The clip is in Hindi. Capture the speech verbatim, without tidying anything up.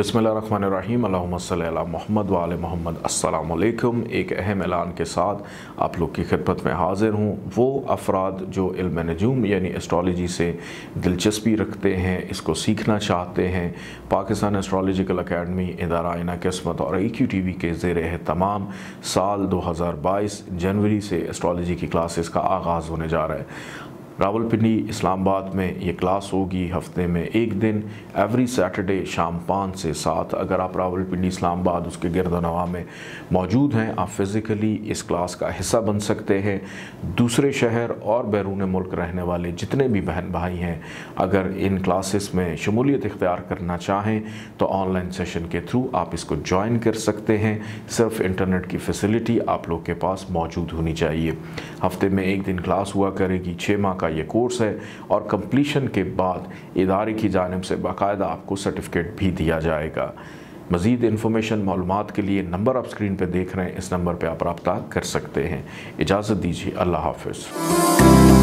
बिस्मिल्लाहिर्रहमानिर्रहीम अल्लाहुम्मा सल्ली अला मुहम्मद व आले मोहम्मद। अस्सलाम वालेकुम। एक अहम ऐलान के साथ आप लोग की खिदमत में हाज़िर हूँ। वो अफराद जो इल्म नजूम यानी एस्ट्रोलॉजी से दिलचस्पी रखते हैं, इसको सीखना चाहते हैं, पाकिस्तान एस्ट्रोलॉजिकल अकेडमी इदारा आइना किस्मत और ई क्यू टी वी के ज़ेर एहतमाम साल दो हज़ार बाईस जनवरी से एस्ट्रोलॉजी की क्लासेस का आगाज़ होने जा रहा है। रावलपिंडी इस्लामाबाद में ये क्लास होगी हफ्ते में एक दिन, एवरी सैटरडे शाम पाँच से सात। अगर आप रावलपिंडी इस्लामाबाद उसके गिरदनवा में मौजूद हैं, आप फ़िज़िकली इस क्लास का हिस्सा बन सकते हैं। दूसरे शहर और बैरून मुल्क रहने वाले जितने भी बहन भाई हैं, अगर इन क्लासेस में शमूलियत इख्तियार करना चाहें तो ऑनलाइन सेशन के थ्रू आप इसको ज्वाइन कर सकते हैं। सिर्फ इंटरनेट की फैसिलिटी आप लोग के पास मौजूद होनी चाहिए। हफ्ते में एक दिन क्लास हुआ करेगी। छः माह का ये कोर्स है और कंप्लीशन के बाद इदारे की जानिब से बाकायदा आपको सर्टिफिकेट भी दिया जाएगा। मज़ीद इन्फॉर्मेशन मालूमात के लिए नंबर आप स्क्रीन पर देख रहे हैं, इस नंबर पर आप रब्ता कर सकते हैं। इजाज़त दीजिए, अल्लाह हाफ़िज़।